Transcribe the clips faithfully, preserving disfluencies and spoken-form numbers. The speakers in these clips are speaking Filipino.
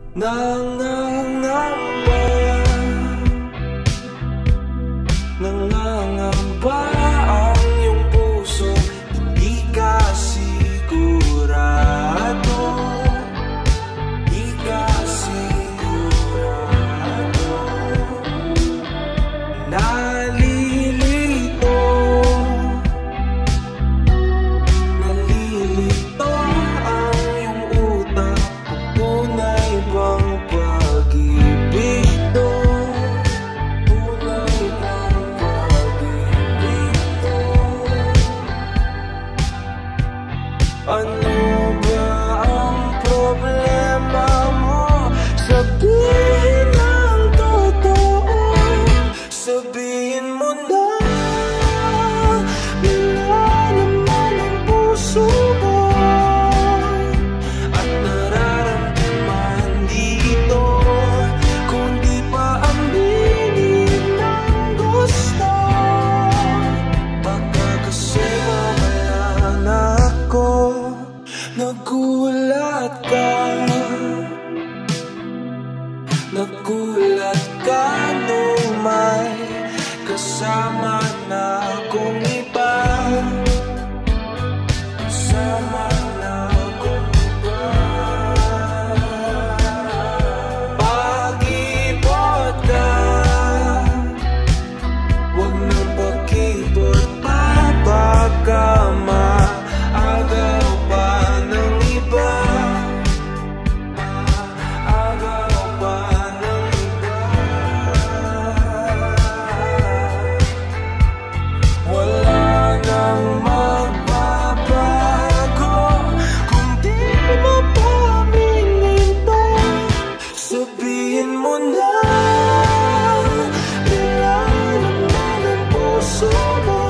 Nangangamba, nangangamba ang iyong puso. Hindi ka sigurado, hindi ka sigurado. Nalilito, nalilito ang iyong utak. Tunay bang pag-ibig to? Tunay bang pag-ibig to? Ano ba ang problema mo? Sabihin ang totoo, sabihin mo na. Nilalaman ang puso mo at nararamdaman dito. Kung di pa aminin ng gusto, baka kasi mawala na ako. Nagulat ka, nagulat ka nung may kasama na akong iba. Kasama na akong iba. Pag-ibot ka, huwag nang pag-ibot pa. Baka maagaw pa ng iba. Maagaw pa ng iba. Wala nang magbabago kung di mo pa aminin to. Sabihin mo na. Nilalaman ang puso mo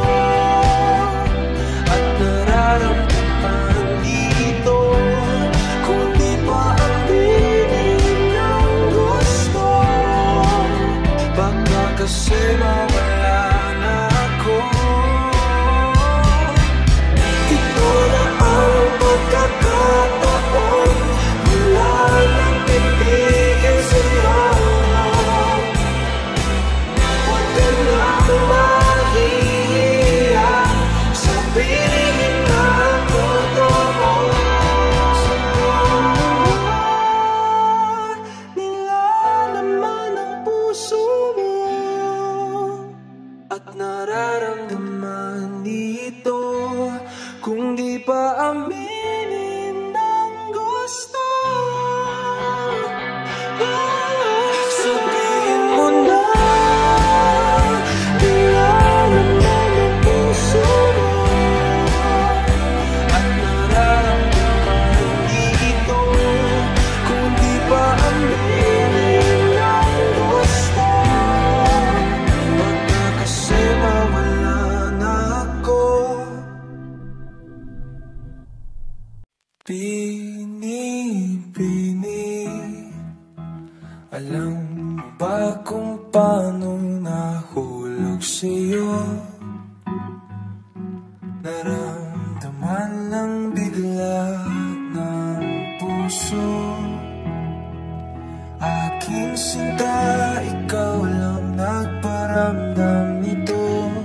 at nararamdaman dito. Kung di pa aminin ang gusto, baka kasi mawala na ako. Ito na ang pagkakataon, wala nang pipigil sa'yo. Huwag ka nang mahihiya, sabihin ang totoo. Nilalaman ang puso mo at nararamdaman dito. Kung di pa aminin ang gusto, sabihin mo na. Nilalaman ang puso mo at nararamdaman dito. Kung di pa aminin ang gusto, baka kasi mawala na ako. Bini-bini, alam mo ba kung paano nahulog sa'yo? Naramdaman lang bigla ng puso. Aking sinta, ikaw lang nagparamdam nito.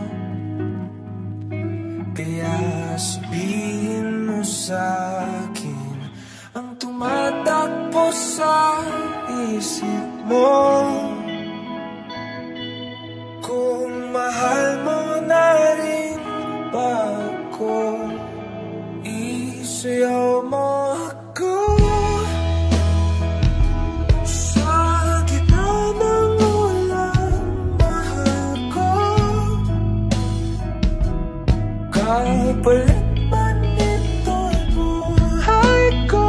Kaya sabihin mo sa'kin ang tumatakbo sa isip mo. Kung mahal mo na rin ba ako, isayaw mo ako. Sa gitna ng ulan, mahal ko. Kapalit man ito'y buhay ko,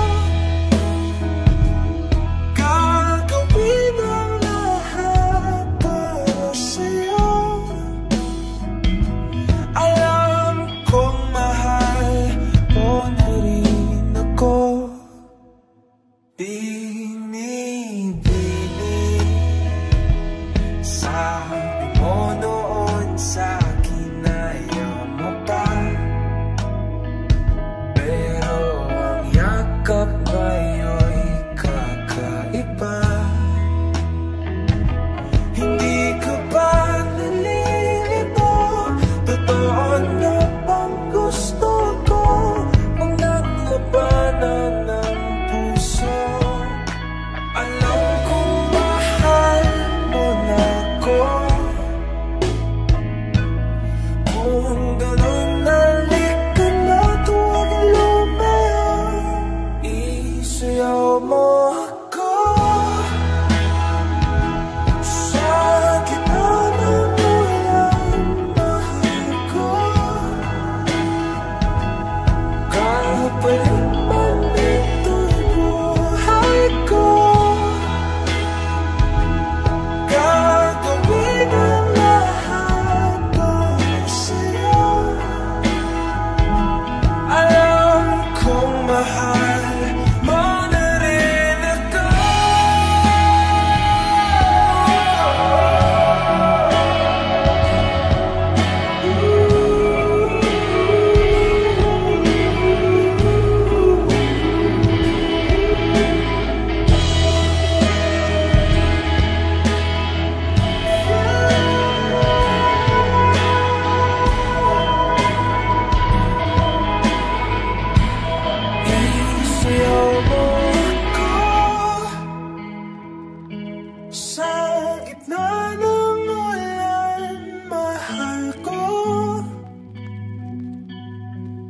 gagawin ang lahat para sa'yo. Alam kong mahal mo na rin ako. Bini-bini, sabi mo noon sa'kin na ayaw mo pa. Pero ang yakap ngayon'y kakaiba.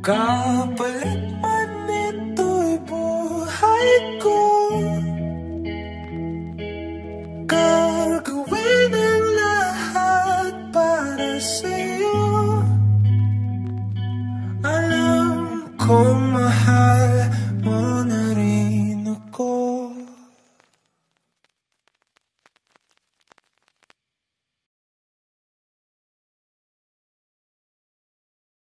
Kapalit man ito'y buhay ko.